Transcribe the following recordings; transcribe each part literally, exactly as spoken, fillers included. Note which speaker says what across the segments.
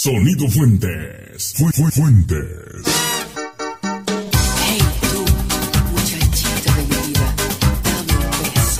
Speaker 1: Sonido Fuentes. Fue, fue Fuentes.
Speaker 2: Hey, tú, muchachita de mi vida, dame un beso.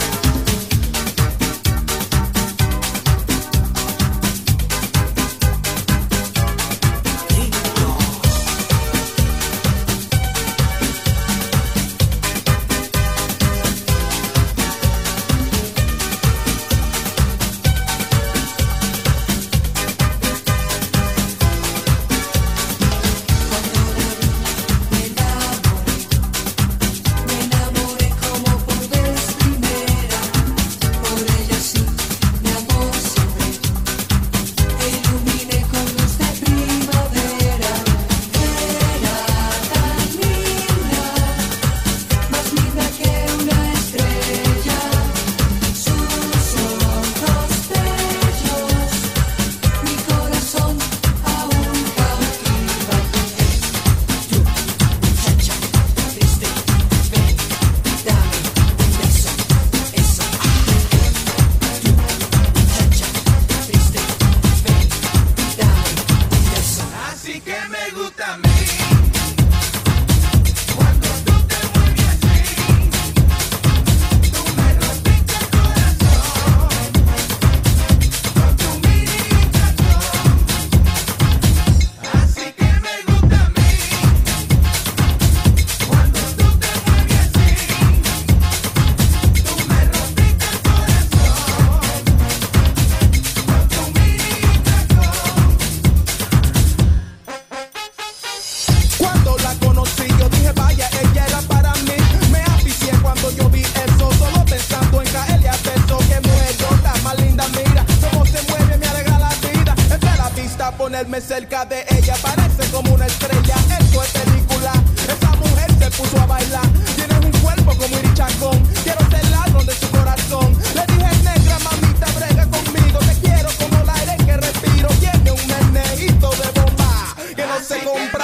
Speaker 3: Ponerme cerca de ella parece como una estrella. Esto es película. Esa mujer se puso a bailar. Tienes un cuerpo como Iri Chacón. Quiero ser ladrón de su corazón. Le dije, negra, mamita, brega conmigo. Te quiero como el aire que respiro. Tiene un meneíto de bomba que no se compra.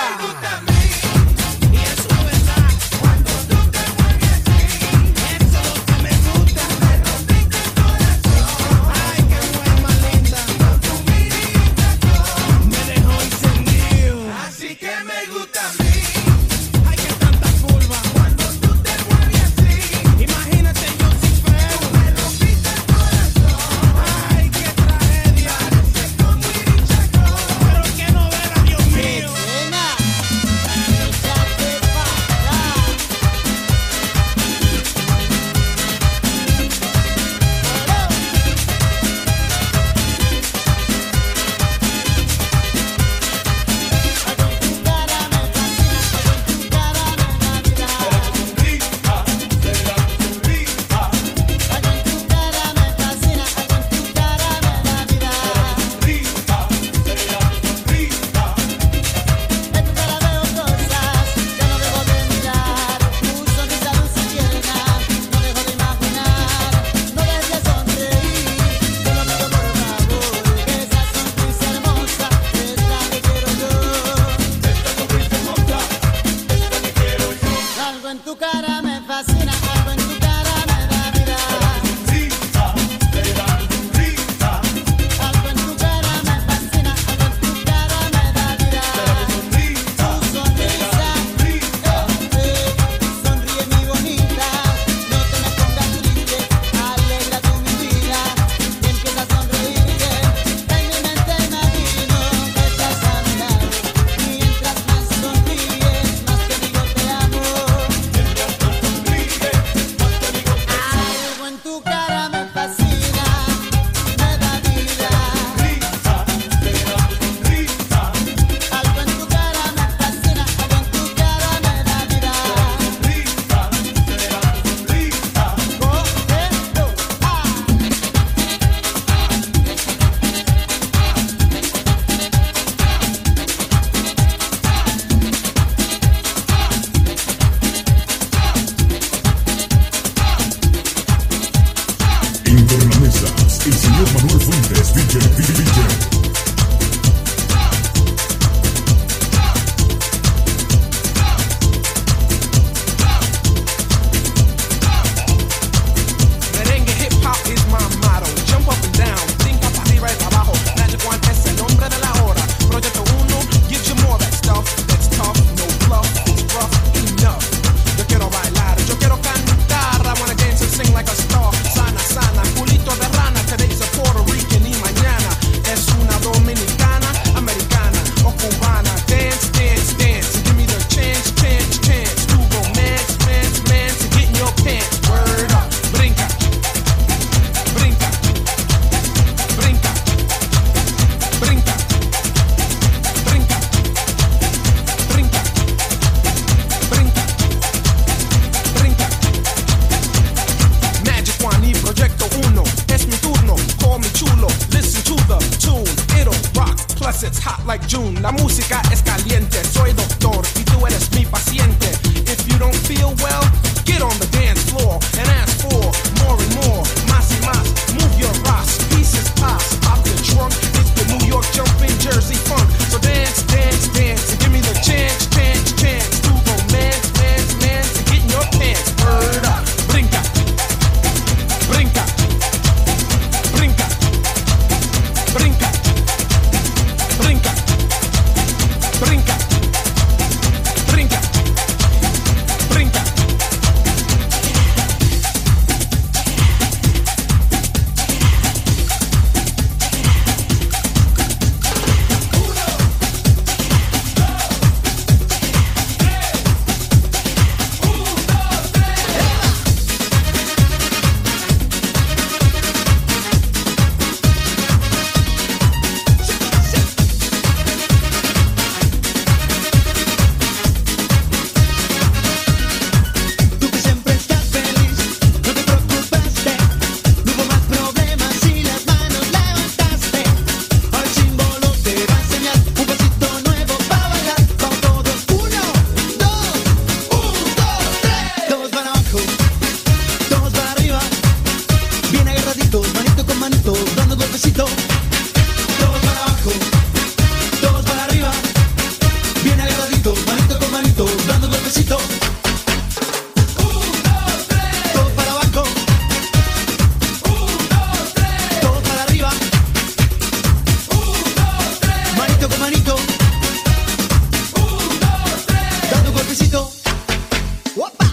Speaker 2: Imagínate yo sin feo.
Speaker 3: dominicana, americana o cubana. Dance, dance, dance, and give me the chance, chance, chance to romance, mance, mance, and get in your pants. Word up, brinca, brinca, brinca, brinca, brinca, brinca, brinca, brinca. Magic Juan y Proyecto Uno, es mi turno, call me chulo. Listen to the tune, it'll rock, plus it's hot like June. La música es caliente, soy doctor y tú eres mi paciente. If you don't feel well, get on the dance floor and ask for more and more, más y más. Move your ass, pieces pass, pop the trunk. It's the New York jumping Jersey funk. So dance, dance, dance, and give me the chance, chance, chance to romance, dance, dance, and get in your pants. Word up, brinca, brinca, brinca, brinca, brinca, brinca, brinca, brinca.
Speaker 4: Tú que siempre estás feliz, no te preocupaste, no hubo más problemas y las manos levantaste. Ahora el símbolo te va a enseñar un pasito nuevo para bailar. Vamos todos, uno, dos, un, dos, tres. Todos para abajo, todos para arriba, bien agarraditos, manito con manito, dando golpecito. Todos para abajo, todos para arriba, bien agarraditos, manito con manito, dando golpecito. Todos para abajo, todos para arriba, manito con manito, dando golpecito. ¡Opa!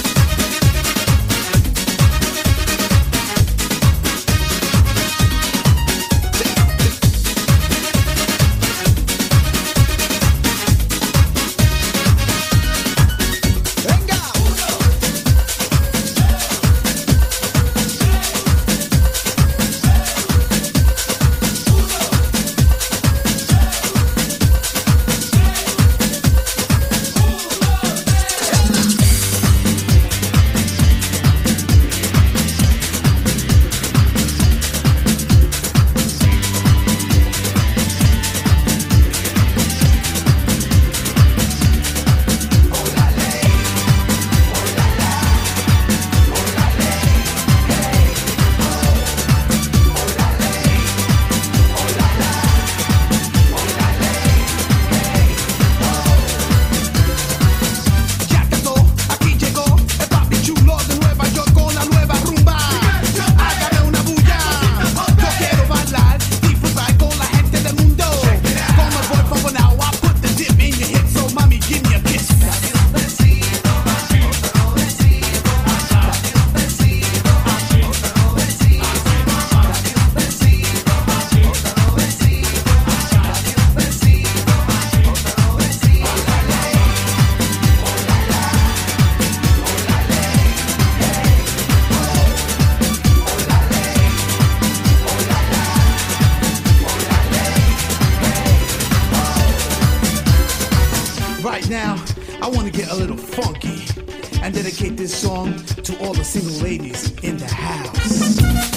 Speaker 4: Venga. Ya cantó, aquí llegó el papi chulo de Nueva York con la nueva rumba. Hágame una bulla, yo quiero bailar, disfrutar con la gente del mundo. Como el boy from now, I put the dip in your hips, so mami, give me a kiss. Right now, I want to get a little funky and dedicate this song to all the single ladies in the house.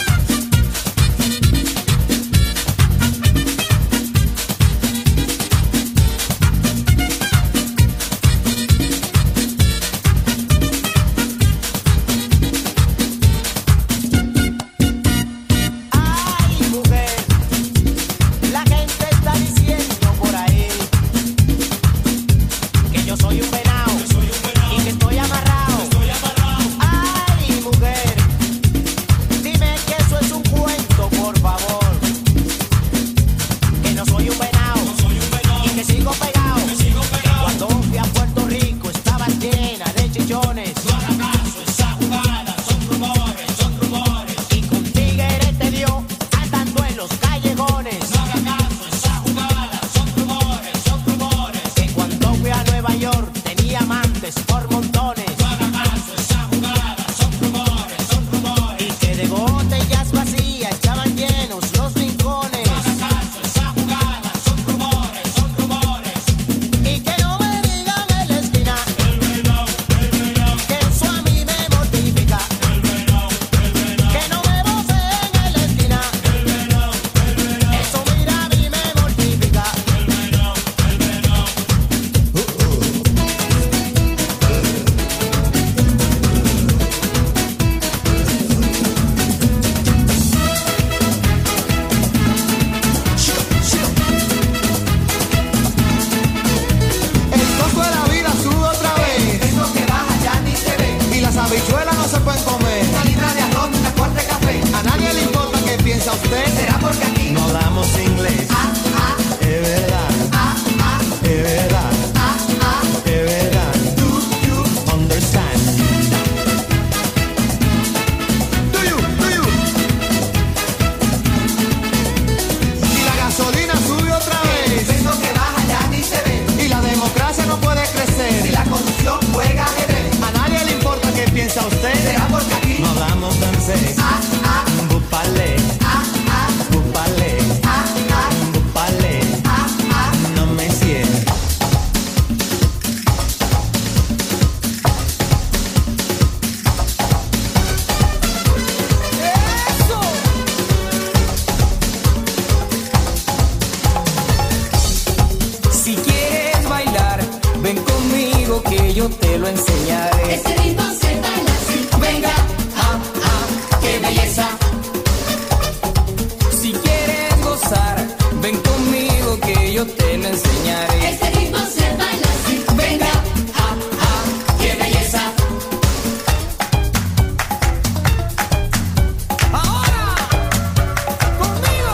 Speaker 5: Ay, mujer, la gente está diciendo por ahí que yo soy un venado y que estoy amarrado. Ay, mujer, dime que
Speaker 6: ven conmigo que yo te lo enseñaré.
Speaker 7: Este ritmo se baila así.
Speaker 6: Venga, ah, ah, qué belleza. Si quieres gozar, ven conmigo que yo te lo enseñaré.
Speaker 7: Este ritmo se baila así.
Speaker 6: Venga, ah, ah, qué belleza. Ahora, conmigo.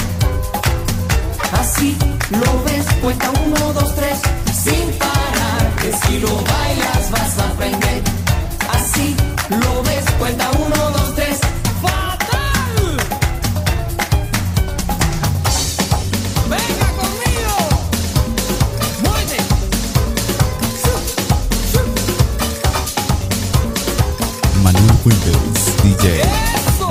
Speaker 6: Así lo ves, cuenta uno, dos, tres, sin parar. Que si lo bailas vas a aprender. Así lo ves, cuenta uno, dos, tres. ¡Fatal! ¡Venga conmigo! ¡Mueve!
Speaker 8: Manuel Fuentes, D J.
Speaker 6: ¡Eso!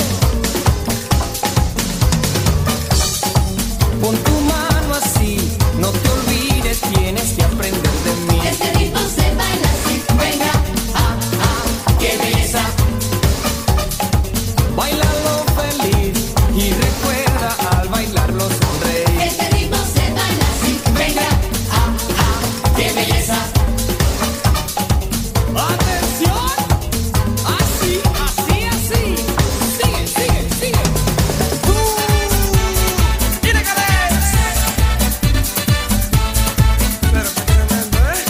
Speaker 6: Pon tu mano así, no te olvides, tienes que aprender de mí.
Speaker 7: Este ritmo se baila así.
Speaker 6: Venga, ah, ah, qué belleza. Báilalo feliz y recuerda al bailarlo sonreír.
Speaker 7: Este ritmo se baila así.
Speaker 6: Venga, ah, ah, qué belleza. ¡Atención! Así, así, así. Sigue, sigue, sigue. ¡Tú! ¡Tiene que ver! Pero qué tremendo, ¿eh?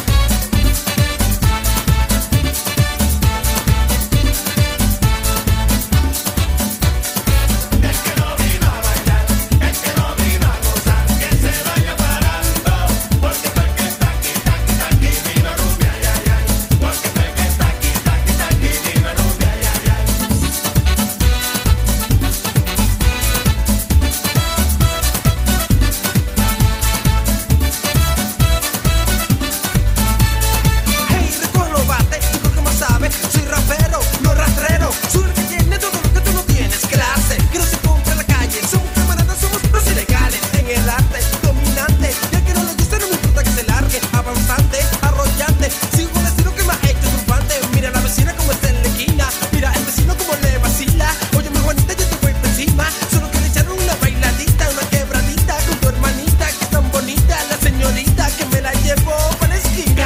Speaker 3: Hey, recoge los bates, tú creo que más sabes. Soy rapero, no rastrero. Soy el que tiene todo lo que tú no tienes. Clase, que no se compra en la calle. Somos camaradas, somos pros ilegales. En el arte, dominante. Y al que no le guste, no me importa que se largue. Avanzante, arrollante. Sigo con el estilo que me ha hecho triunfante. Mira la vecina como está en la esquina. Mira el vecino como le vacila. Oye, mi Juanita, yo te voy por encima. Solo que le echaron una bailadita, una quebradita con tu hermanita, que es tan bonita. La señorita que me la llevó para la esquina.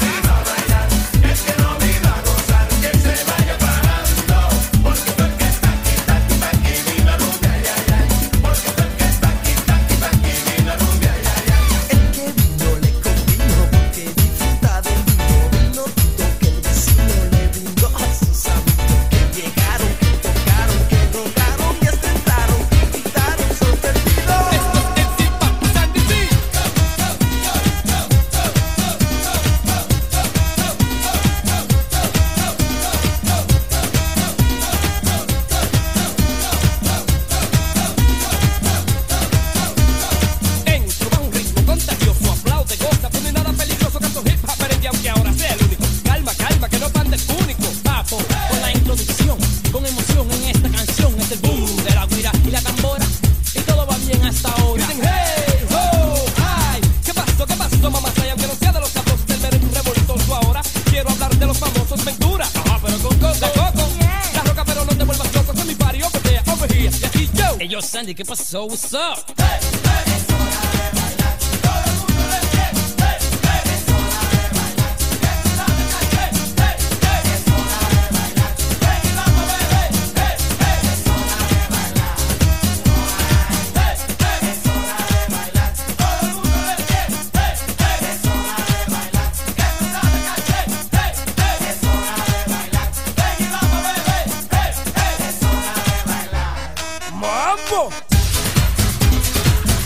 Speaker 3: El que vino le convino porque disfruta del vino. Vino todo que el vecino le brindó a sus amigos que llegaron, que tocaron, que rogaron y ostentaron, que quitaron su perdido.
Speaker 6: Esto es el Zipa, Sandy C. Entro a un ritmo contagioso, aplaude, goza, no hay nada peligroso, canto hip hop, merengue, aunque ahora sea el único. Calma, calma, que no pande el único. Papo, con la introducción, con emoción en esta canción, es el boom de la guira y la tambora, y todo va bien hasta ahora. Dicen, hey, ho, ay, ¿qué pasó, qué pasó, mamá? Y aunque no sea de los sabrosos del merengue revoltoso ahora, quiero hablar de los famosos Ventura. Ajá, pero con coco, de coco, la roca, pero no te vuelvas loco, con mi party over there, over here, y aquí yo. Hey, yo, Sandy, ¿qué pasó? What's up? ¡Mambo!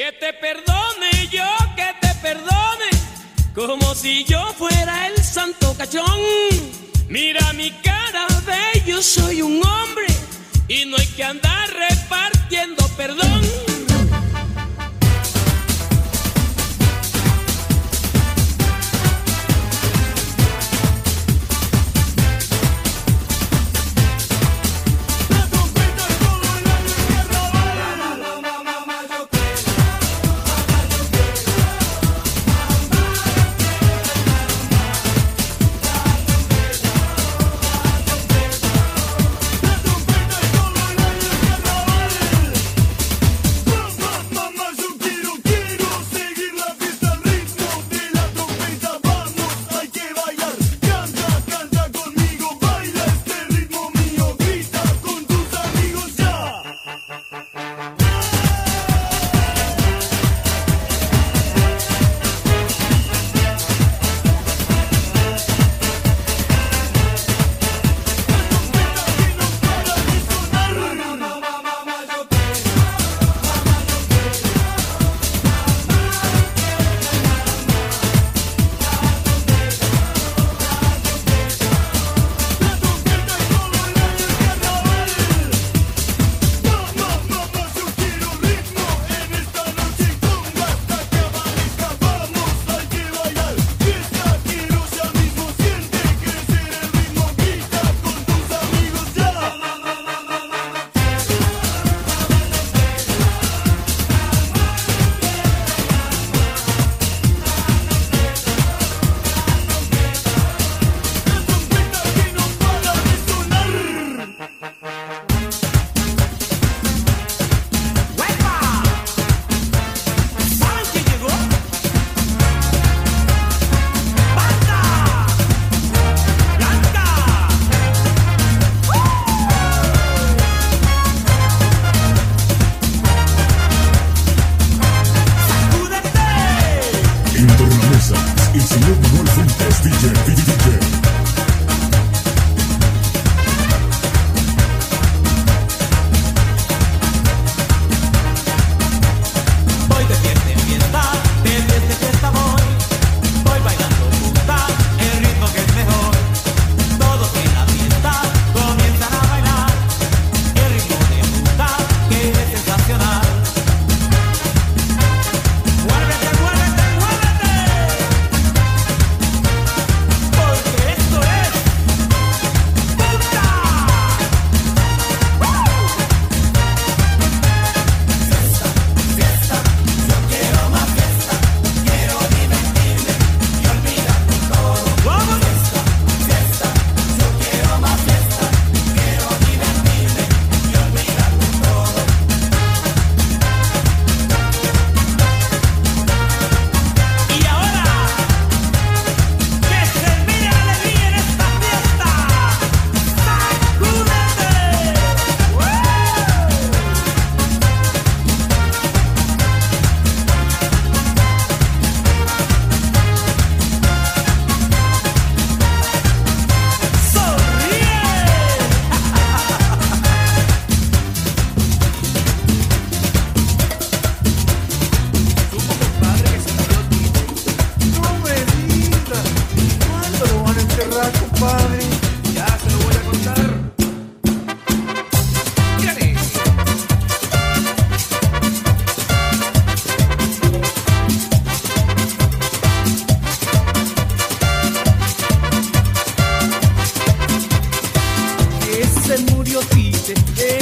Speaker 6: Que te perdone yo, que te perdone, como si yo fuera el santo cachón. Mira mi cara, ve, yo soy un hombre y no hay que andar repartiendo perdón.
Speaker 1: El señor Manuel Fuentes, D J, D J.
Speaker 9: Voy de fiesta en fiesta, de fiesta en fiesta voy. Voy bailando punta, el ritmo que es mejor. Todos en la fiesta comienzan a bailar. El ritmo de punta que es sensacional. Muévete, muévete, muévete. Porque esto es punta. Fiesta, fiesta, yo quiero más fiesta. Quiero divertirme y olvidarme todo. ¡Vamos! Fiesta, fiesta, yo quiero más fiesta. Quiero divertirme y olvidarme todo. Y ahora, que se mire la alegría en esta fiesta. ¡Sacúdete!
Speaker 3: No me digas. ¿Cuándo lo van a enterrar, compadre? Ya se lo voy a contar. Mírale. Que se murió Tite.